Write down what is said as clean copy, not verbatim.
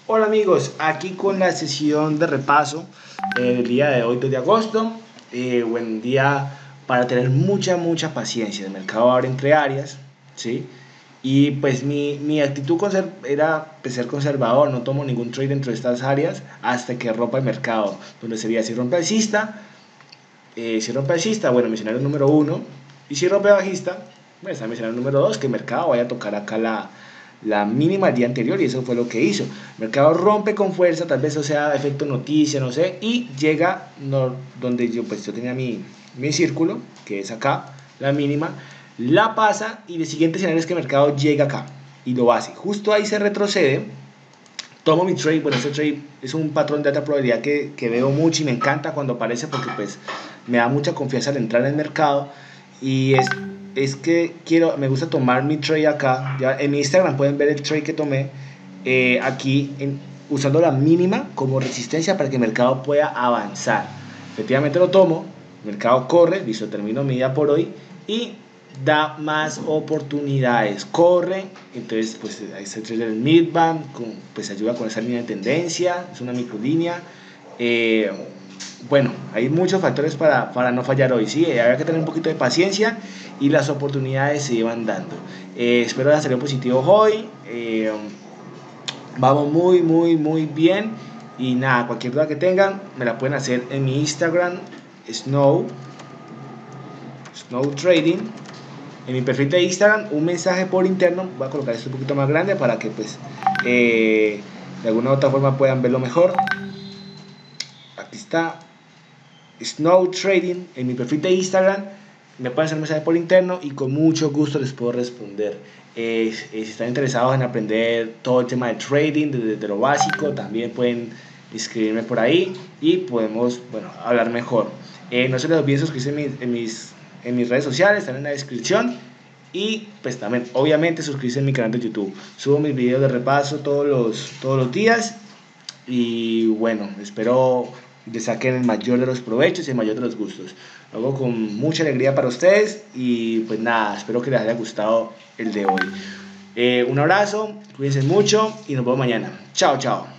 Hola amigos, aquí con la sesión de repaso del día de hoy, 2 de agosto. Buen día para tener mucha paciencia. El mercado abre entre áreas, ¿sí? Y pues mi actitud era pues, ser conservador, no tomo ningún trade dentro de estas áreas hasta que rompa el mercado, donde sería si rompe alcista, bueno, mencionar el número uno, y si rompe bajista, bueno, está mencionar el número 2, que el mercado vaya a tocar acá la mínima del día anterior, y eso fue lo que hizo. El mercado rompe con fuerza, tal vez eso sea efecto noticia, no sé, y llega donde yo tenía mi círculo, que es acá, la mínima, la pasa, y el siguiente escenario es que el mercado llega acá y lo hace. Justo ahí se retrocede, tomo mi trade. Bueno, este trade es un patrón de alta probabilidad que veo mucho y me encanta cuando aparece, porque pues me da mucha confianza al entrar en el mercado. Y es que me gusta tomar mi trade acá. Ya en mi Instagram pueden ver el trade que tomé, aquí usando la mínima como resistencia para que el mercado pueda avanzar. Efectivamente lo tomo, el mercado corre, listo, termino mi día por hoy y da más oportunidades, corre. Entonces pues este trade del midband pues ayuda con esa línea de tendencia, es una microlínea. Bueno, hay muchos factores para no fallar hoy, ¿sí? Hay que tener un poquito de paciencia y las oportunidades se van dando. Espero que salido positivos hoy. Vamos muy bien. Y nada, cualquier duda que tengan me la pueden hacer en mi Instagram, Snow Trading. En mi perfil de Instagram, un mensaje por interno. Voy a colocar esto un poquito más grande para que pues de alguna u otra forma puedan verlo mejor. Aquí está, Snow Trading, en mi perfil de Instagram. Me pueden hacer un mensaje por interno y con mucho gusto les puedo responder. Si están interesados en aprender todo el tema de trading desde lo básico, también pueden escribirme por ahí y podemos, bueno, hablar mejor. No se les olvide suscribirse en mis redes sociales, están en la descripción. Y pues también, obviamente, suscribirse en mi canal de YouTube. Subo mis videos de repaso todos los días. Y bueno, espero le saquen el mayor de los provechos y el mayor de los gustos. Lo hago con mucha alegría para ustedes y pues nada, espero que les haya gustado el de hoy. Un abrazo, cuídense mucho y nos vemos mañana. Chao.